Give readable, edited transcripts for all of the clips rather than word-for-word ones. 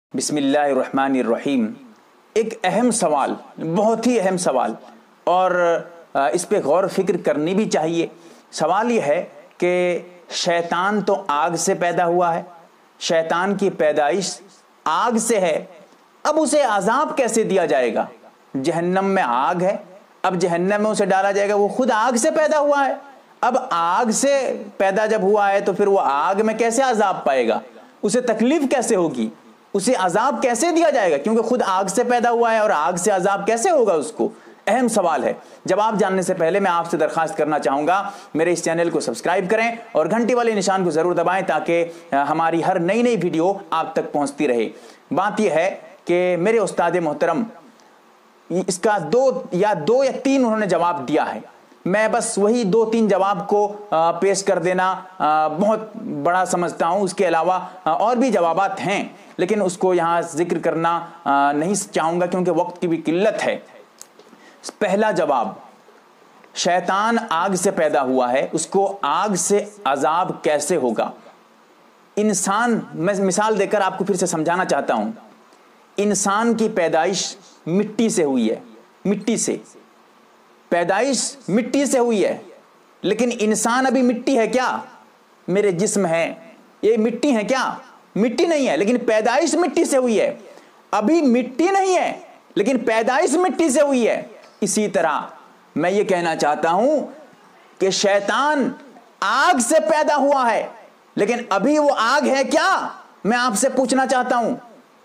بسم اللہ الرحمن الرحیم۔ ایک اہم سوال، بہت ہی اہم سوال، اور اس پہ غور و فکر کرنی بھی چاہیے۔ سوال یہ ہے کہ شیطان تو آگ سے پیدا ہوا ہے، شیطان کی پیدائش آگ سے ہے، اب اسے عذاب کیسے دیا جائے گا؟ جہنم میں آگ ہے، اب جہنم میں اسے ڈالا جائے گا، وہ خود آگ سے پیدا ہوا ہے، اب آگ سے پیدا جب ہوا ہے تو پھر وہ آگ میں کیسے عذاب پائے گا؟ اسے تکلیف کیسے ہوگی؟ اسے عذاب کیسے دیا جائے گا؟ کیونکہ خود آگ سے پیدا ہوا ہے، اور آگ سے عذاب کیسے ہوگا اس کو؟ اہم سوال ہے۔ جواب جاننے سے پہلے میں آپ سے درخواست کرنا چاہوں گا میرے اس چینل کو سبسکرائب کریں اور گھنٹی والے نشان کو ضرور دبائیں تاکہ ہماری ہر نئی ویڈیو آپ تک پہنچتی رہے۔ بات یہ ہے کہ میرے استاد محترم اس کا دو یا تین انہوں نے جواب دیا ہے، میں بس وہی 2-3 جواب کو پیش کر دینا بہت بڑا سمجھتا ہوں۔ اس کے علاوہ اور بھی جوابات ہیں، لیکن اس کو یہاں ذکر کرنا نہیں چاہوں گا کیونکہ وقت کی بھی قلت ہے۔ پہلا جواب، شیطان آگ سے پیدا ہوا ہے، اس کو آگ سے عذاب کیسے ہوگا؟ انسان، میں مثال دے کر آپ کو پھر سے سمجھانا چاہتا ہوں، انسان کی پیدائش مٹی سے ہوئی ہے، مٹی سے پیدائش مٹی سے ہوئی ہے، لیکن انسان ابھی مٹی ہے کیا؟ میرے جسم ہے یہ مٹی ہے کیا؟ مٹی نہیں ہے، لیکن پیدائش مٹی سے ہوئی ہے۔ ابھی مٹی نہیں ہے لیکن پیدائش مٹی سے ہوئی ہے۔ اسی طرح میں یہ کہنا چاہتا ہوں کہ شیطان آگ سے پیدا ہوا ہے، لیکن ابھی وہ آگ ہے کیا؟ میں آپ سے پوچھنا چاہتا ہوں،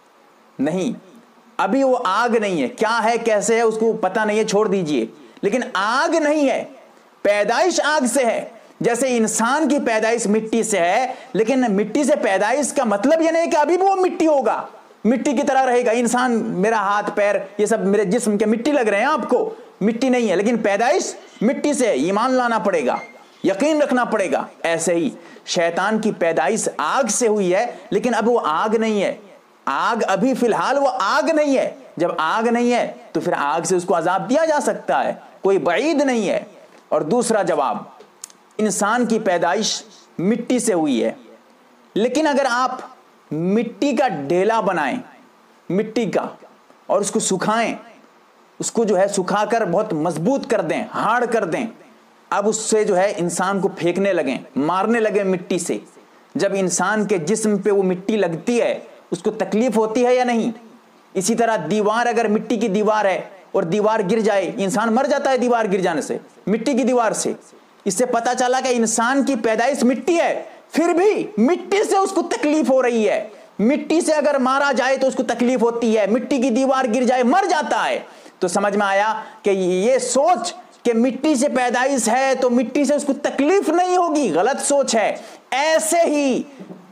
نہیں، ابھی وہ آگ نہیں ہے۔ کیا ہے، کیسے ہے، اس کو پتہ نہیں ہے، چھوڑ دیجئے، لیکن آگ نہیں ہے، پیدائش آگ سے ہے۔ جیسے انسان کی پیدائش مٹی سے ہے، لیکن مٹی سے پیدائش کا مطلب یہ نہیں کہ ابھی بھی وہ مٹی ہوگا، مٹی کی طرح رہے گا۔ انسان، میرا ہاتھ پیر یہ سب میرے جسم کے مٹی لگ رہے ہیں آپ کو، مٹی نہیں ہے، لیکن پیدائش مٹی سے ہے۔ ایمان لانا پڑے گا، یقین رکھنا پڑے گا۔ ایسے ہی شیطان کی پیدائش آگ سے ہوئی ہے، لیکن اب وہ آگ نہیں ہے، آگ ابھی فی الحال وہ آگ نہیں ہے۔ جب آگ نہیں ہے تو پھر آگ سے اس کو عذاب دیا جا سکتا ہے، کوئی بعید نہیں ہے۔ اور دوسرا جواب، انسان کی پیدائش مٹی سے ہوئی ہے، لیکن اگر آپ مٹی کا ڈھیلا بنائیں، مٹی کا، اور اس کو سکھائیں، اس کو سکھا کر بہت مضبوط کر دیں، ہارڈ کر دیں، اب اس سے انسان کو پھینکنے لگیں، مارنے لگیں مٹی سے، جب انسان کے جسم پہ وہ مٹی لگتی ہے اس کو تکلیف ہوتی ہے یا نہیں؟ اسی طرح دیوار، اگر مٹی کی دیوار ہے اور دیوار گر جائے، انسان مر جاتا ہے دیوار گر جانے سے، مٹی کی دیوار سے۔ اس سے پتہ چلا کہ انسان کی پیدائش مٹی ہے، پھر بھی مٹی سے اس کو تکلیف ہو رہی ہے۔ مٹی سے اگر مارا جائے تو اس کو تکلیف ہوتی ہے، مٹی کی دیوار گر جائے مر جاتا ہے۔ تو سمجھ میں آیا کہ یہ سوچ کہ مٹی سے پیدائش ہے تو مٹی سے اس کو تکلیف نہیں ہوگی، غلط سوچ ہے۔ ایسے ہی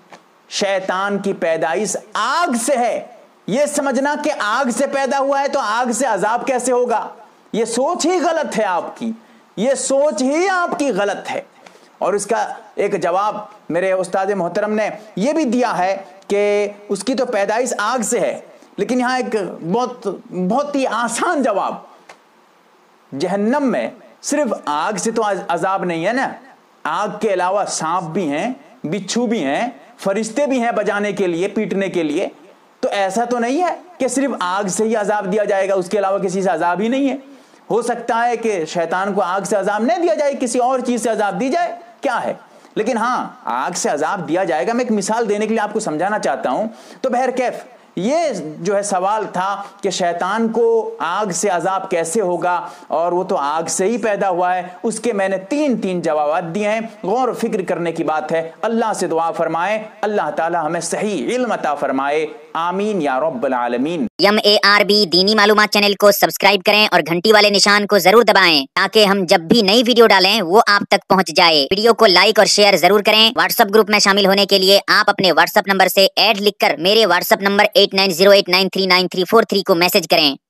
شیطان کی پیدائش آگ سے ہے، یہ سمجھنا کہ آگ سے پیدا ہوا ہے تو آگ سے عذاب کیسے ہوگا، یہ سوچ ہی غلط ہے آپ کی، یہ سوچ ہی آپ کی غلط ہے۔ اور اس کا ایک جواب میرے استاد محترم نے یہ بھی دیا ہے کہ اس کی تو پیدائش آگ سے ہے، لیکن یہاں ایک بہت ہی آسان جواب، جہنم میں صرف آگ سے تو عذاب نہیں ہے نا، آگ کے علاوہ سانپ بھی ہیں، بچھو بھی ہیں، فرشتے بھی ہیں بجانے کے لیے، پیٹنے کے لیے۔ تو ایسا تو نہیں ہے کہ صرف آگ سے ہی عذاب دیا جائے گا، اس کے علاوہ کسی سے عذاب ہی نہیں ہے۔ ہو سکتا ہے کہ شیطان کو آگ سے عذاب نہیں دیا جائے، کسی اور چیز سے عذاب دی جائے، کیا ہے، لیکن ہاں آگ سے عذاب دیا جائے گا۔ میں ایک مثال دینے کے لیے آپ کو سمجھانا چاہتا ہوں۔ تو بہرکیف یہ سوال تھا کہ شیطان کو آگ سے عذاب کیسے ہوگا، اور وہ تو آگ سے ہی پیدا ہوا ہے، اس کے میں نے 3 جوابات دیے ہیں۔ غور و فکر کرنے کی بات ہے۔ اللہ سے دعا فرمائے اللہ تعالی ہمیں صحیح علم عطا فرمائے، آمین یا رب العالمین۔ MARB دینی معلومات چینل کو سبسکرائب کریں اور گھنٹی والے نشان کو ضرور دبائیں تاکہ ہم جب بھی نئی ویڈیو ڈالیں وہ آپ تک پہنچ جائے۔ ویڈیو کو لائک اور شیئر ضرور کریں۔ واٹس ایپ گروپ میں شامل ہونے کے لیے آپ اپنے واٹس ایپ نمبر سے ایڈ لکھ کر میرے واٹس ایپ نمبر 8908939343 کو میسج کریں۔